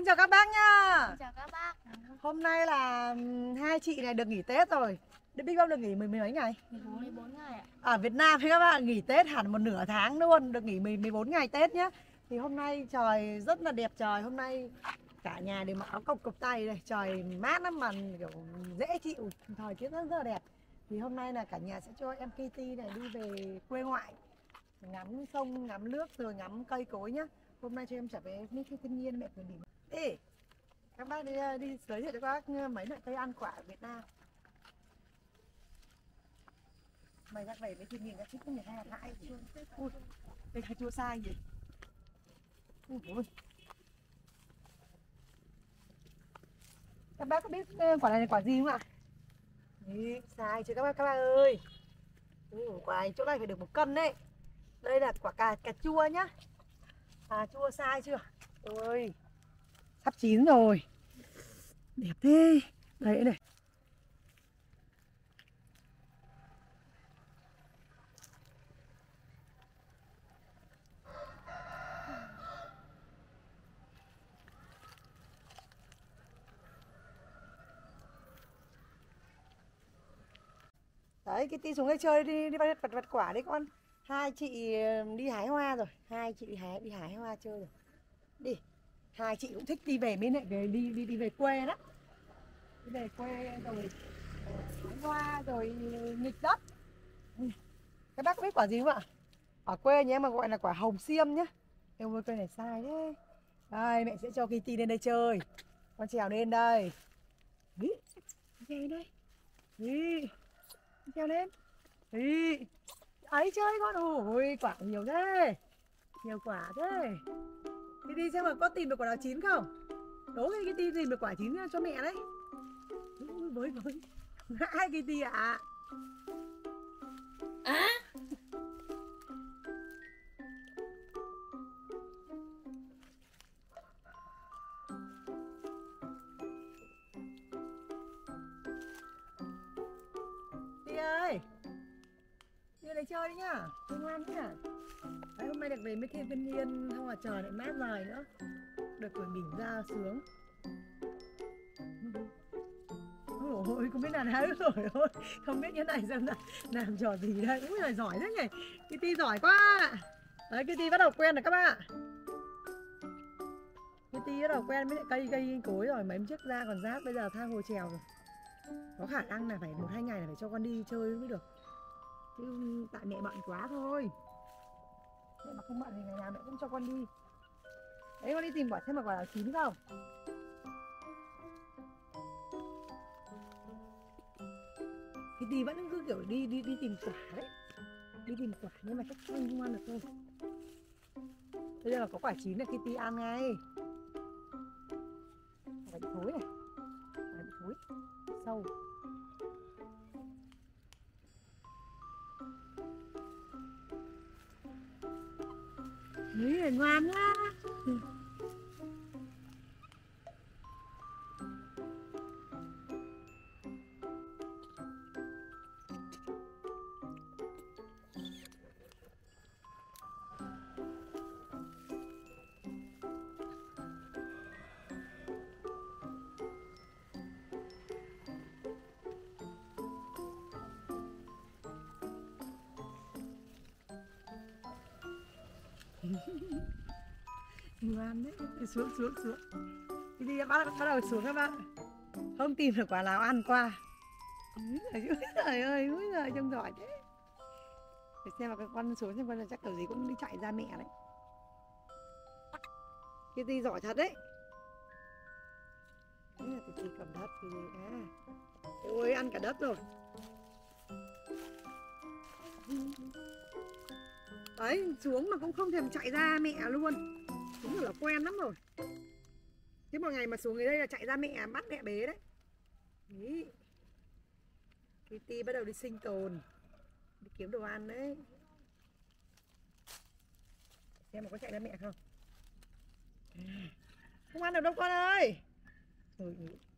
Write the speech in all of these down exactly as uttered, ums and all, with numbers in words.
chào các bác nhá. Xin chào các bác. Hôm nay là hai chị này được nghỉ Tết rồi. Được Big Bang được nghỉ mười mấy ngày? mười bốn ngày ạ. Ở Việt Nam thì các bạn nghỉ Tết hẳn một nửa tháng luôn, được nghỉ mười bốn ngày Tết nhá. Thì hôm nay trời rất là đẹp trời, hôm nay cả nhà đều mặc áo cộc cộc tay đây, trời mát lắm mà kiểu dễ chịu, thời tiết rất, rất là đẹp. Thì hôm nay là cả nhà sẽ cho em Kitty này đi về quê ngoại, ngắm sông, ngắm nước rồi ngắm cây cối nhá. Hôm nay cho em trở về với thiên nhiên mẹ của mình. Ê, các bác đi đi giới thiệu cho các bác mấy loại cây ăn quả ở Việt Nam. Mày ra về với thiên nhiên, các thích người ta hại gì? Ui, đây là chua sai gì? Ui, ui. Các bác có biết quả này là quả gì không ạ? Ý, sai chứ các bác các bác ơi. Ừ, quả này chỗ này phải được một cân đấy. Đây là quả cà cà chua nhá. À chua sai chưa? Ôi, sắp chín rồi. Đẹp thế. Đấy này. Đấy, Kitty xuống đây chơi đi, đi vặt vặt quả đấy con. Hai chị đi hái hoa rồi, hai chị đi hái đi hái hoa chơi rồi. Đi. Hai chị cũng thích đi về bên này, về đi đi đi về quê đó. Đi về quê rồi hái hoa rồi nghịch đất. Các bác có biết quả gì không ạ? Ở quê nhé mà gọi là quả hồng xiêm nhá. Em ơi cây này sai đấy. Đây, mẹ sẽ cho Kitty lên đây chơi. Con trèo lên đây. Đi. Trèo lên đây. Đi. Trèo lên. Đi. Ấy chơi con. Ôi quả nhiều thế. Nhiều quả thế. Đi đi xem mà có tìm được quả nào chín không. Đố cái Kitty tìm được quả chín cho mẹ đấy. Với với hai Kitty ạ. À. Đi ơi. Đi lấy chơi đi nhá. Ngoan nhá. Đấy, hôm nay được về với thiên nhiên, không là trời lại mát rồi nữa. Được tuổi nghỉ ra sướng. Ôi, không biết là hái rồi thôi. Không biết cái này xem là làm trò gì đây. Ui là giỏi thế nhỉ. Kitty giỏi quá. Đấy, Kitty bắt đầu quen rồi các bạn. Kitty bắt đầu quen với lại cây cây cối rồi. Mấy hôm trước ra còn rác, bây giờ tha hồ trèo rồi. Có khả năng là phải một hai ngày là phải cho con đi chơi mới được. Chứ tại mẹ bận quá thôi. Mẹ mà không bận thì ngày nào mẹ cũng cho con đi. Đấy, con đi tìm quả xem mà quả nào chín không. Kitty vẫn cứ kiểu đi đi đi tìm quả đấy. Đi tìm quả nhưng mà chắc không, không ăn được thôi. Bây giờ là có quả chín là Kitty ăn ngay. Quả bị thối này. Quả bị thối. Sâu. Đấy là ngoan quá. Ngoan đấy. Xuống xuống xuống. Đi đi bắt, bắt đầu xuống các bạn. Không tìm được quả nào ăn qua. Úi trời ơi, úi giời trông giỏi thế. Để xem mà cái con xuống xem con là chắc kiểu gì cũng đi chạy ra mẹ đấy. Kitty giỏi thật đấy. Đấy là Kitty cầm đất thì à. Ôi ăn cả đất rồi. Đấy, xuống mà cũng không thèm chạy ra mẹ luôn. Đúng là quen lắm rồi. Chứ một ngày mà xuống ở đây là chạy ra mẹ, bắt mẹ bế đấy. Đấy. Kitty bắt đầu đi sinh tồn. Đi kiếm đồ ăn đấy. Xem mà có chạy ra mẹ không. Không ăn được đâu con ơi. Thôi.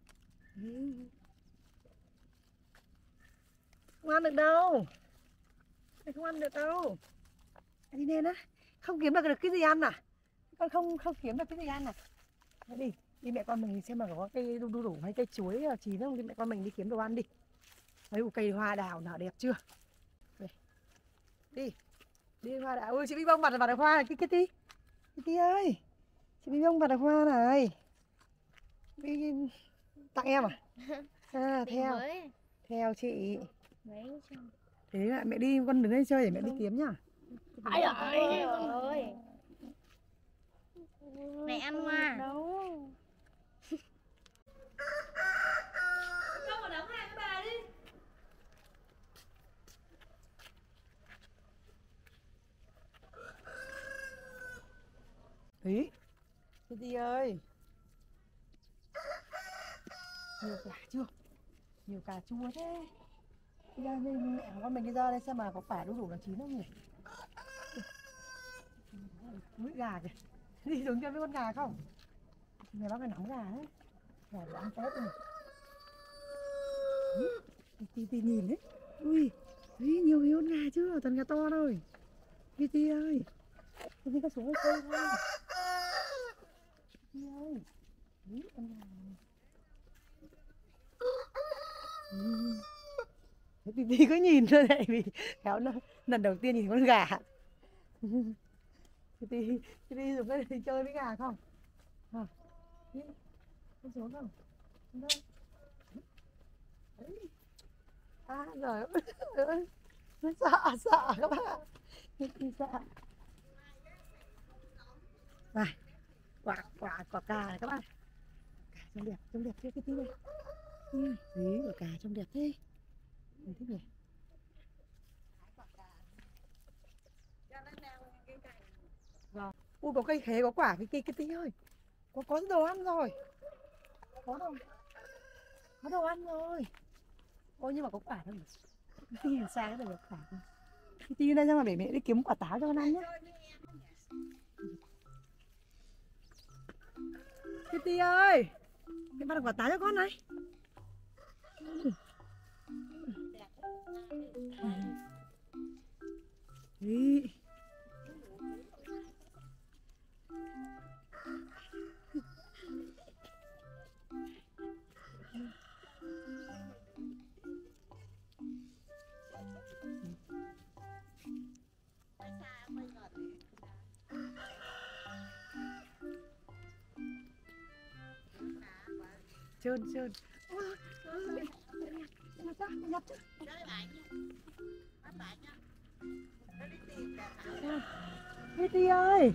Không ăn được đâu. Không ăn được đâu. Đi lên á. Không kiếm được, được cái gì ăn à? Con không không kiếm được cái gì ăn à? Đi. Đi mẹ con mình xem mà có cây đu đu đủ hay cây chuối chín không, đi mẹ con mình đi kiếm đồ ăn đi. Thấy một cây hoa đào nào đẹp chưa? Đây. Đi. Đi hoa đào. Ôi chị Bích Bông mặt vào đào hoa này, Kitty. Kitty ơi. Chị Bích Bông mặt đào hoa này. Đi tặng em à? À theo. Với. Theo chị. Mấy trăm. Thế lại mẹ đi, con đứng đây chơi để mẹ đi kiếm nhá. Ai ơi, ơi. Mẹ ăn hoa. Đâu. Con vào đóng hàng với bà đi. Ý. Kitty ơi. Nhiều quả chưa? Nhiều cà chua thế. Đi ra đây, mẹ con mình đi ra đây xem mà có quả đu đủ là chín không nhỉ? Mũi gà kìa. Đi xuống chơi với con gà không? Nhà bác phải nắm gà đấy. Gà để ăn Tết này. Tí tí nhìn đấy. Ui, ui nhiều nhiều con gà chứ, toàn gà to thôi. Tí tí ơi. Tí tí có xuống hay không? Tí ơi. Ý, con gà này. Ừ. Tí tí cứ nhìn thôi này vì khéo nó lần đầu tiên nhìn con gà. Tí tí tí tí dùng cái đi chơi với gà không? À, đi, đi xuống không? Đâu? À rồi ơi, nó sợ sợ các bạn, đi sợ. Này, quả quả quả cà này các bạn, cà trông đẹp, trông đẹp chưa cái tí này. Ừ, ý quả cà trông đẹp thế, mình thích nhỉ. Vâng. Ui có cây khế có quả cái cây cái tí ơi, có có đồ ăn rồi, có đồ, có đồ ăn rồi. Ôi nhưng mà có quả đâu nhỉ? Tí nhìn xa cái được quả không? Cái tí đây ra mà để mẹ đi kiếm quả táo cho con ăn nhé. Cái tí ơi, mẹ bắt được quả táo cho con này. Đi. Trơn trơn. Kitty ơi,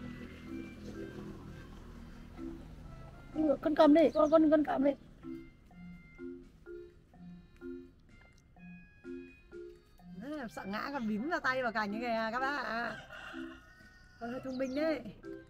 con cầm đi, con con con cầm đi. À, sợ ngã còn bím ra tay vào cành như kìa các bác ạ. Con hơi thông minh đấy.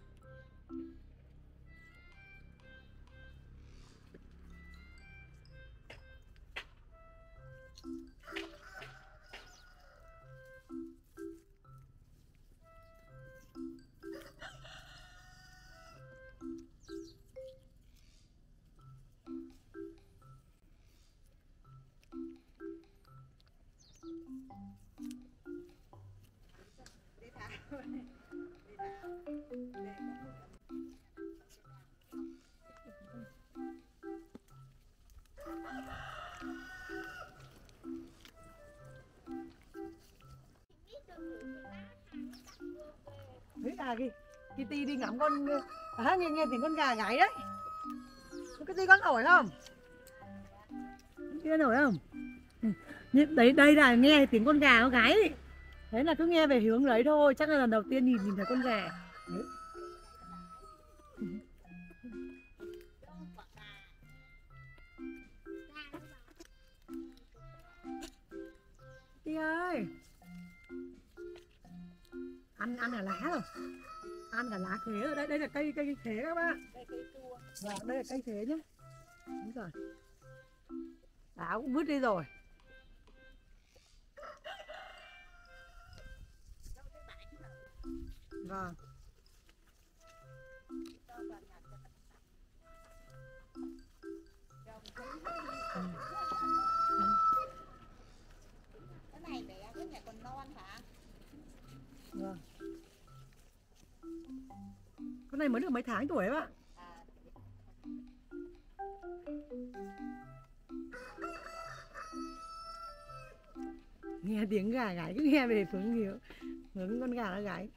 Đấy à kì, Kitty đi ngắm con, à, nghe nghe tiếng con gà gáy đấy. Kitty con nổi không? Kitty nổi không? Ừ. Đấy đây là nghe tiếng con gà nó gáy đấy. Thế là cứ nghe về hướng đấy thôi, chắc là lần đầu tiên nhìn nhìn thấy con gà. Đấy. Kitty ơi, ăn ăn cả lá rồi, ăn cả lá khế rồi. Đây đây là cây cây khế các bạn. Vâng, đây là cây khế nhá. Đúng rồi. Áo cũng vứt đi rồi. Vâng. Cái này bé, cái này còn non hả? Vâng. Con này mới được mấy tháng tuổi ấy bạn? Nghe tiếng gà gáy cứ nghe về hướng hiếu hướng con gà nó gáy.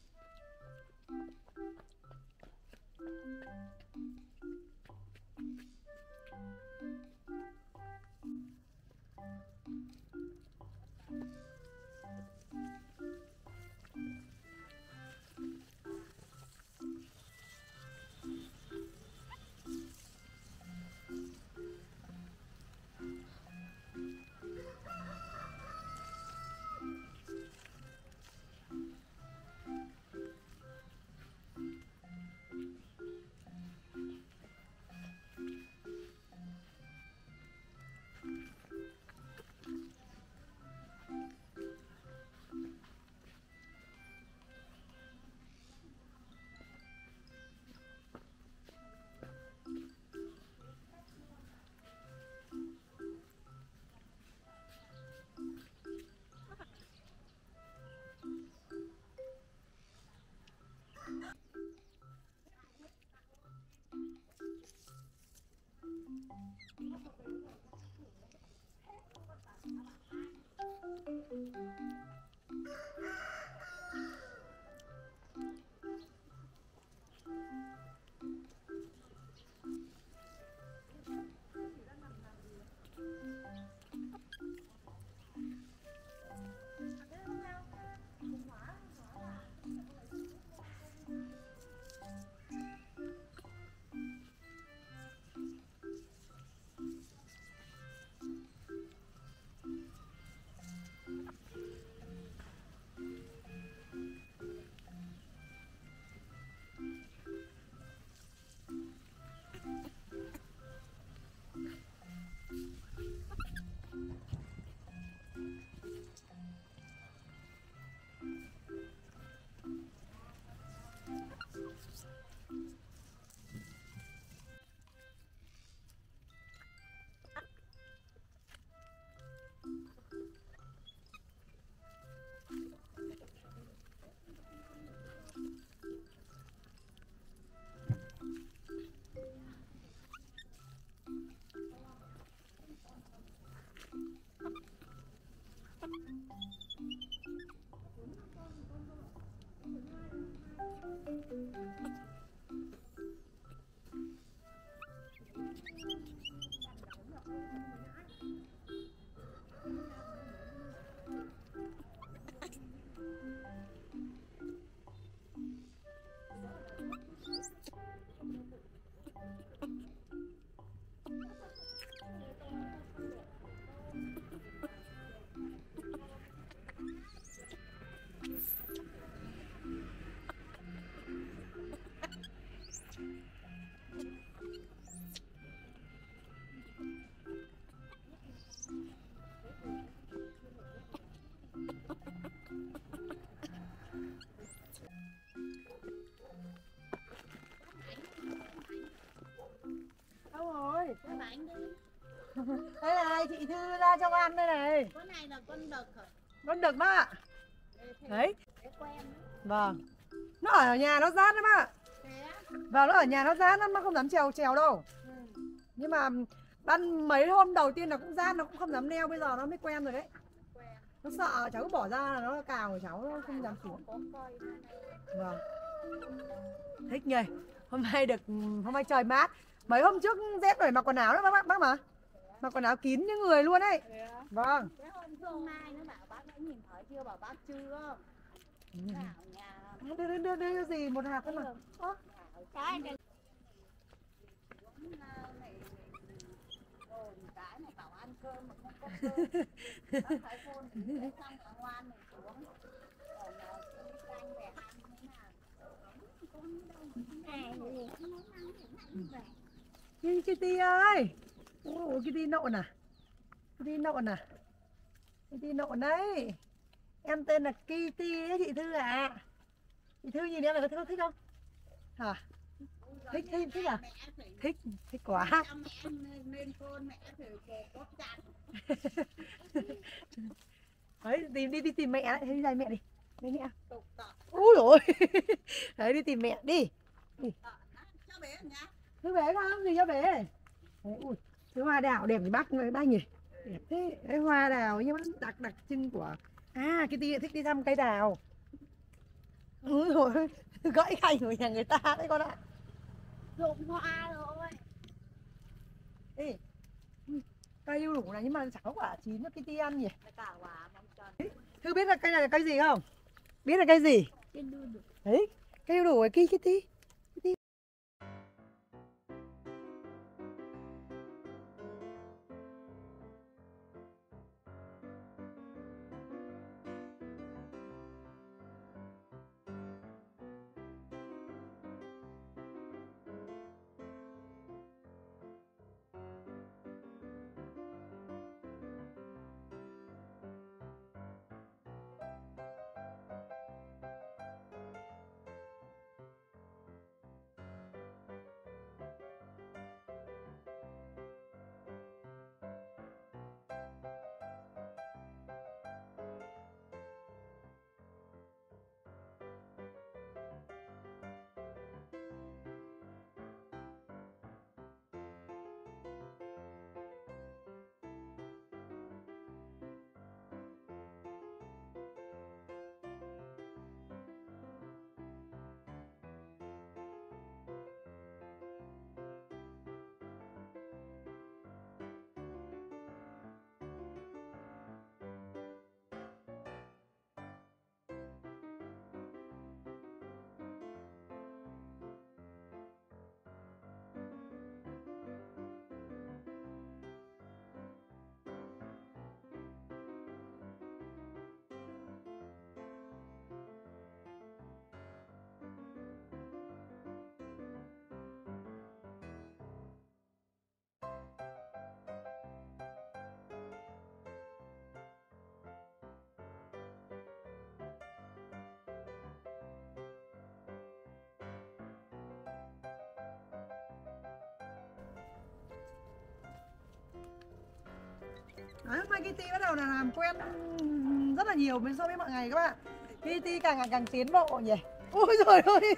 Đâu rồi? Đây này, chị Thư ra cho ăn đây này. Con này là con đực hả? Con đực đó ạ. Đấy. Để quen. Vâng. Nó ở nhà nó rát lắm ạ. Và nó ở nhà nó rát lắm, nó không dám trèo trèo đâu. Ừ. Nhưng mà ban mấy hôm đầu tiên nó cũng rát, nó cũng không dám leo, bây giờ nó mới quen rồi đấy. Quen. Nó sợ cháu bỏ ra là nó cào của cháu, nó không dám xuống. Vâng. Thích nhỉ. Hôm nay được, hôm nay trời mát. Mấy hôm trước rét phải mặc quần áo đó bác, bác mà. Mặc quần áo kín như người luôn đấy. Vâng. Cái hôm hôm nay nó bảo bác đã nhìn thấy chưa, bảo bác chưa. Bảo nhà Đưa, đưa, đưa, đưa gì một hạt thôi mà. Ơ. cái này cái này bảo ăn cơm mà không có cơm. Bác thấy phone thì xong là ngoan này xuống. Còn là canh về ăn thế nào. Con đâu này. Kitty, Kitty ơi. Ồ, Kitty nộn à? Kitty nộn à? Kitty nộn đấy. Em tên là Kitty đấy chị Thư ạ. À. Chị Thư nhìn em là có thích không? Hả? Thích, thích, thích à? Thích, thích quá. Cho mẹ lên phone mẹ thử cột chặt. Đấy, tìm đi, đi tìm mẹ đấy, đi ra mẹ đi. Đây mẹ. Tục tọt. Úi dồi. Đấy, đi tìm mẹ đi. Đi. Cho bé nhá. Thứ bé không? Gì cho bé? Đấy, ui, thứ hoa đào đẹp thì bác bác nhỉ? Đẹp thế. Cái hoa đào nhưng mà đặc đặc trưng của à Kitty thích đi thăm cây đào. Ui rồi gãy cành của nhà người ta đấy con ạ. Rụng hoa rồi. Ê, cây đu đủ này nhưng mà chẳng có quả chín cho Kitty ăn nhỉ? Thư biết là cây này là cây gì không? Biết là cây gì? Đấy, cây đu đủ cái Kitty. Đấy, hôm nay Kitty bắt đầu là làm quen rất là nhiều so với mọi ngày các bạn. Kitty càng ngày càng tiến bộ nhỉ. Ôi trời ơi.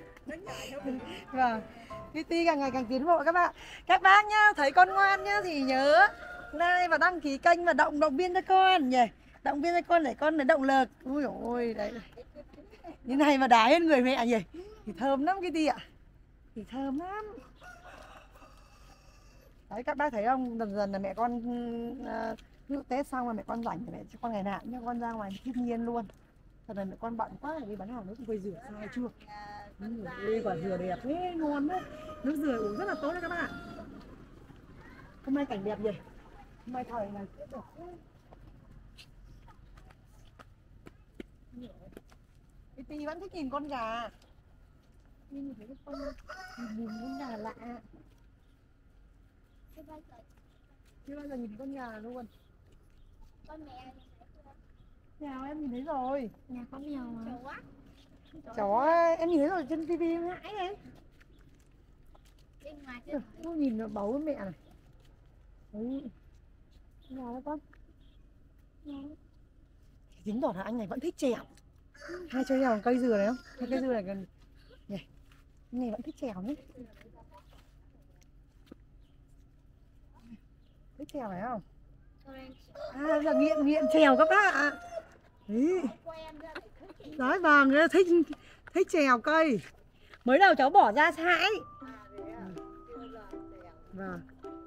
Vâng. Kitty càng ngày càng tiến bộ các bạn. Các bác nhá, thấy con ngoan nhá thì nhớ like và đăng ký kênh và động động viên cho con nhỉ. Động viên cho con để con lấy động lực. Ui ôi đấy. Như này mà đá lên người mẹ nhỉ. Thì thơm lắm Kitty ạ. Thì thơm lắm. Đấy các bác thấy không, dần dần là mẹ con uh, ví dụ Tết xong rồi mẹ con rảnh mẹ cho con ngày nào cho con ra ngoài thiên nhiên luôn. Thật là mẹ con bận quá đi bán hàng nước quây rửa sai chưa. Ui quả dừa đẹp thế, ngon đấy. Nước dừa uống rất là tốt đấy các bạn. Hôm nay cảnh đẹp gì? Hôm nay thời này tiếp tục. Kitty vẫn thích nhìn con gà. Nhìn thấy cái con nhìn con gà lạ. Chưa bao giờ nhìn con gà luôn. Con mèo Mèo em nhìn thấy rồi. Nhà có mèo mà. Chó em nhìn thấy rồi trên tivi em hãi đấy. bên ngoài Ừ, nó nhìn nó báu với mẹ này. Đấy. Nào đó con. Chứng tỏ là anh này vẫn thích trèo. Hai chơi trèo cây dừa này không? Hai cây dừa này gần nhỉ. Anh này vẫn thích trèo nhé. Thích trèo phải không? À là nghiện nghiện trèo các bác ạ. Đấy. Đấy vâng, thích thích trèo cây. Mới đầu cháu bỏ ra sãi. Vâng.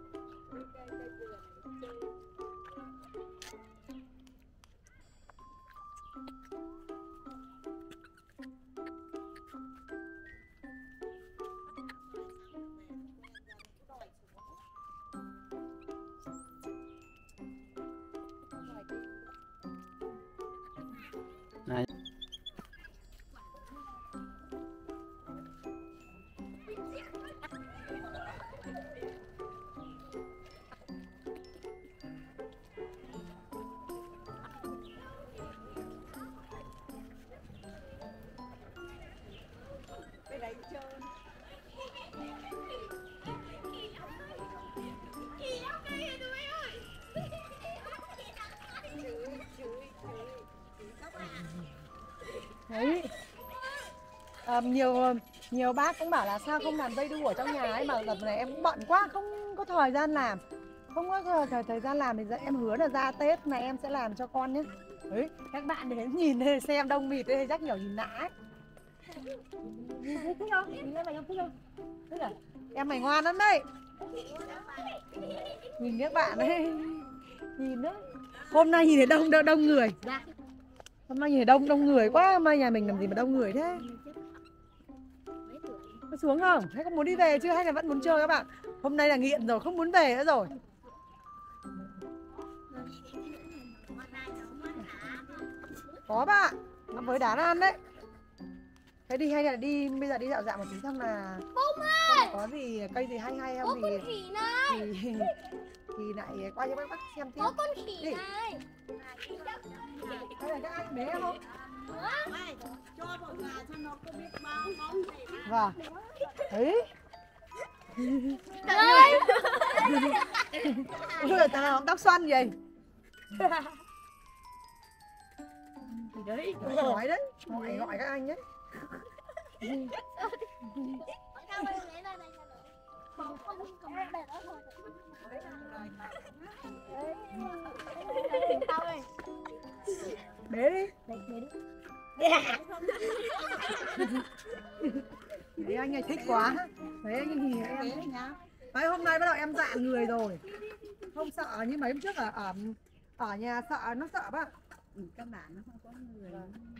Này. Đấy. À, nhiều nhiều bác cũng bảo là sao không làm dây đu ở trong nhà ấy, mà đợt này em cũng bận quá không có thời gian làm. Không có thời, thời gian làm thì dạ, em hứa là ra Tết này em sẽ làm cho con nhé. Đấy, các bạn đến nhìn đây, xem đông mịt đây rắc nhỏ nhìn lạ ấy. Nhìn thấy thích không? Nhìn em mày không thích không? Thích à? Em mày ngoan lắm đấy. Nhìn các bạn đấy. Nhìn đấy. Hôm nay nhìn thấy đông đông, đông người. Hôm nay nhìn thấy đông đông người quá, hôm nay nhà mình làm gì mà đông người thế? Có xuống không? Hay có muốn đi về chưa? Hay là vẫn muốn chơi các bạn? Hôm nay là nghiện rồi, không muốn về nữa rồi. Có bạn, nó với đá nó ăn đấy. Thế đi hay là đi, bây giờ đi dạo dạo một tí xong là có gì, cây gì hay hay không thì khỉ này. thì, thì lại qua cho các bác xem tiếp. Có con khỉ Đi. này. Hay là các anh bé không? cho vào gà cho nó có biết bao bóng gì mà. Vâng. Đấy. Đây. Ui, thằng nào tóc xoăn vậy? Thì đấy, nói đấy, gọi gọi các anh đấy. Bế đi. Đấy anh này thích quá. Đấy anh nhìn em thích nhá. Đấy hôm nay bắt đầu em dạn người rồi. Không sợ như mấy hôm trước ở ở ở nhà sợ nó sợ bác. Ừ, các bạn nó không có người.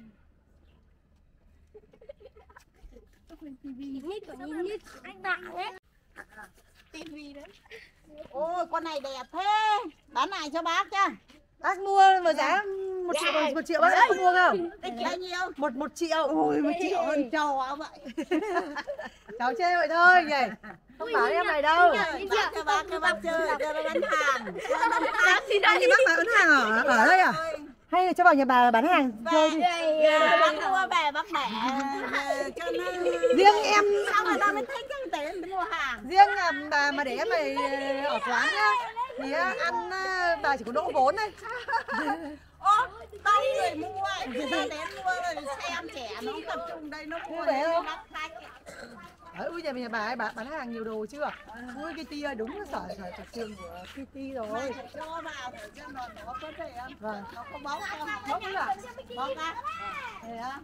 Nhìn như kiểu nhìn như anh bạn ấy. Tivi đấy. Ôi con này đẹp thế. Bán này cho bác chứ. Bác mua mà giá một triệu một, một triệu bác có mua không? Bao nhiêu? Một một triệu. Ôi một triệu hơn trâu áo vậy. Cháu chê vậy thôi nhỉ. Không bảo em này đâu. Bác cho bác cho bác chơi cho nó bán hàng. Cho nó bán hàng. Anh thì bác bán hàng ở ở đây à? Hay là cho vào nhà bà bán hàng chơi đi. Bác mua về bác để cho nó. Riêng em Sao mà ta mới thích cái tiền mua hàng. riêng là bà mà để em này ở quán nhá thì ăn bà chỉ có đỗ vốn thôi. Ô, đông người mua, người ta đến mua rồi xem trẻ nó không tập trung đây nó mua Để để không? bắt khách. Đấy, ui nhà mình bà ấy bán, bán hàng nhiều đồ chưa? Ui Kitty ơi, đúng là sở sở sở trường của Kitty rồi. Cho vào để cho nó nó có thể ăn. Vâng. Nó có bóng không? Bốc nữa à? Bóng á. Thế á.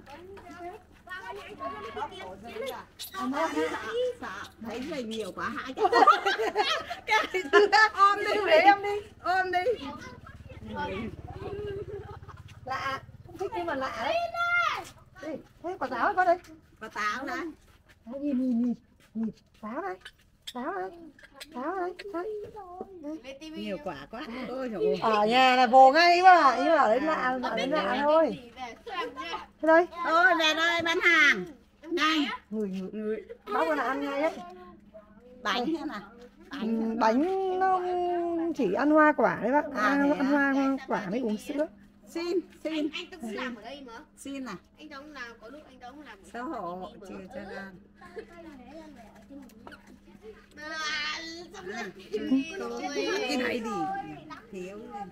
Bóng cổ dây à. Ông ơi, sợ, sợ. Thấy người nhiều quá hại cái. Cái thứ khác ôm đi, để em đi, ôm đi. Lạ, không thích nhưng mà lạ đấy. Đi, thế quả táo con đây. Quả táo này. Đấy, nhìn nhìn nhìn nhìn táo đây, táo đây, táo đây, đấy. Nhiều quả quá. Ôi trời ơi. Ở nhà là vô ngay mà, nhưng mà ở đấy lạ, ở đấy lạ thôi. Thế đây. Thôi về đây bán hàng. Nhanh. Người người Người. bác là ăn ngay đấy. Bánh thế nào? Ừ, bánh nó chỉ ăn hoa quả đấy bác, À, ăn, thế ăn à? hoa, hoa quả mới uống sữa. Xin, xin. Anh Tống làm ở đây mà. Xin này. Anh Tống làm có lúc anh Tống làm. Xấu hổ chưa cho ra. À, xong rồi. Cái này thì thiếu lên.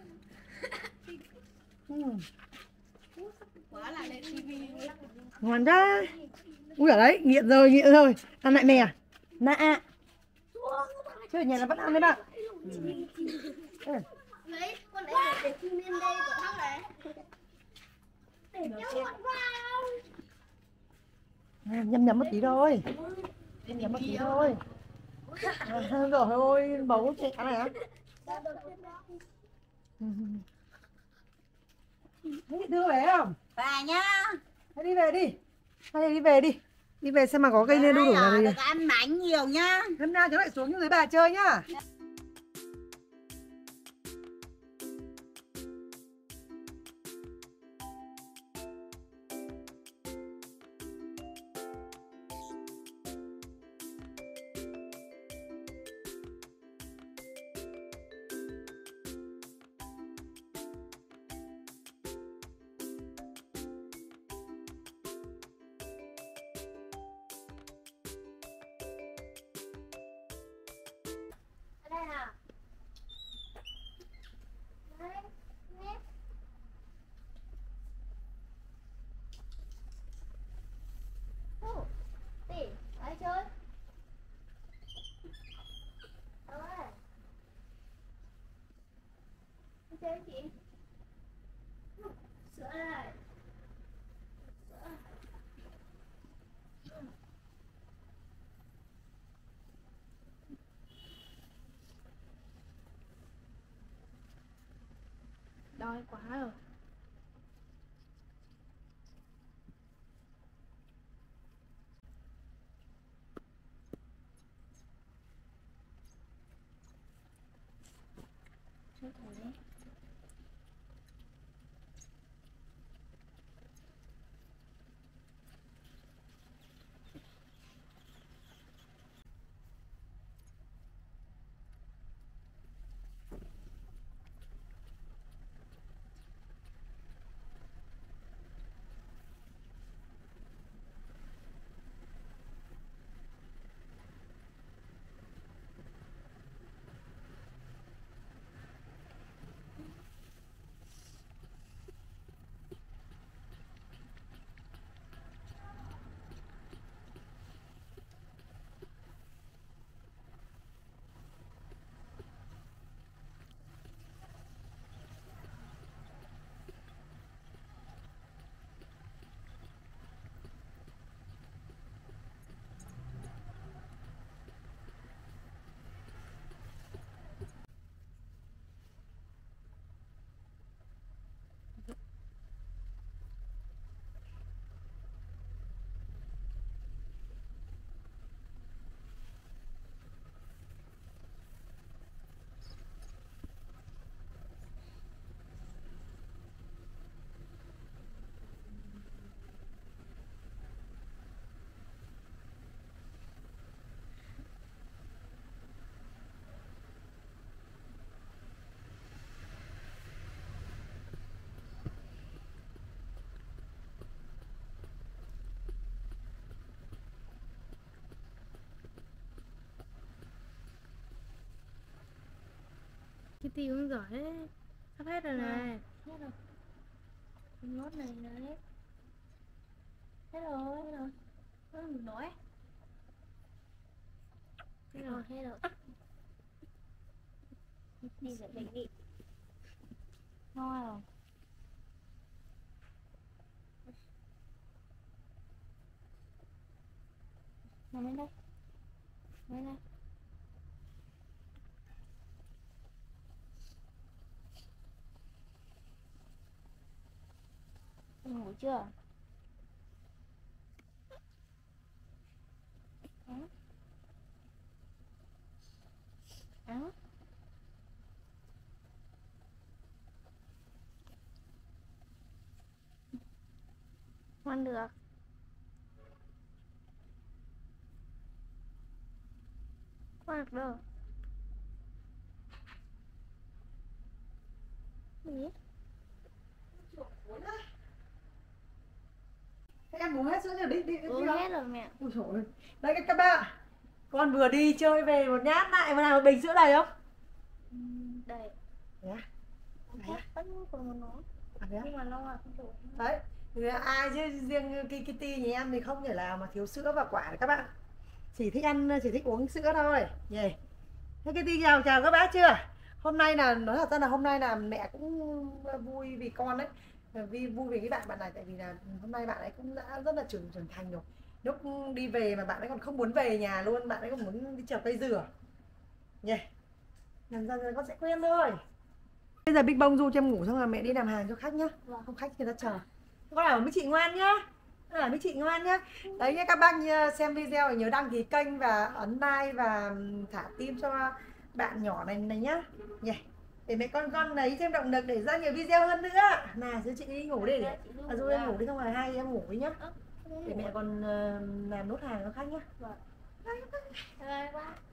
Ừ. Quá là lên tivi. Ngon ra. Ui ở đấy, nghiện rồi, nghiện rồi. Ăn lại mè à? Nạ. Chứ ở nhà là vẫn ăn đấy bạn. Ừ. Lấy con đấy để chim lên đây của thóc này. Để cho con vào. À, nhầm nhầm một tí thôi. Nhầm nhầm một tí thôi. À, rồi ôi, bấu chị ăn này á. Thế thì đưa về không? Về nhá. Thế đi về đi. Hay đi về đi. Đi về xem mà có cây nên đu đủ là gì. Được ăn bánh nhiều nhá. Hôm nào cháu lại xuống dưới bà chơi nhá. chơi chị. Sữa này. Đói quá rồi. Sao thế? Kitty cũng giỏi đấy. Sắp hết rồi này. Hết rồi. Nốt này đấy. Hết rồi, hết rồi. Hết rồi, nổi. Hết rồi, hết rồi. Đi rửa bệnh đi. Ngon rồi. Nằm lên đây. Nằm lên đây. Em ngủ chưa? Đó. Đó. Ngoan được. Ngoan được đâu. Gì? Thế em uống hết sữa rồi, đi đi đi. Uống hết rồi mẹ. Ui dồi ôi. Đây các bạn, con vừa đi chơi về một nhát lại, mà nào một bình sữa đầy không? Đây. Đấy á? Hết vẫn còn một nó. À, đấy á? Nhưng mà lâu rồi không đủ. Đấy, thì ai chứ riêng Kitty nhà em thì không thể nào mà thiếu sữa và quả được các bạn. Chỉ thích ăn, chỉ thích uống sữa thôi. Yeah. Thế Kitty chào chào các bác chưa? Hôm nay là nói thật ra là hôm nay là mẹ cũng vui vì con đấy. Vì vui vì cái bạn bạn này, tại vì là hôm nay bạn ấy cũng đã rất là trưởng trưởng thành rồi. Lúc đi về mà bạn ấy còn không muốn về nhà luôn, bạn ấy còn muốn đi trèo cây dừa. Yeah. Dần dần rồi con sẽ quen thôi. Bây giờ Big Bông du cho em ngủ xong rồi mẹ đi làm hàng cho khách nhá. Không khách người ta chờ. Con nào với chị ngoan nhá. Con nào với chị ngoan nhá. Đấy nhá, các bác xem video thì nhớ đăng ký kênh và ấn like và thả tim cho bạn nhỏ này này nhá. Yeah. Để mẹ con con lấy thêm động lực để ra nhiều video hơn nữa. Nào chứ chị đi ngủ đi để à, du em ngủ đi, xong rồi hai em ngủ đi nhá. Để mẹ còn uh, làm nốt hàng cho khách nhá. Vâng. Bye bye.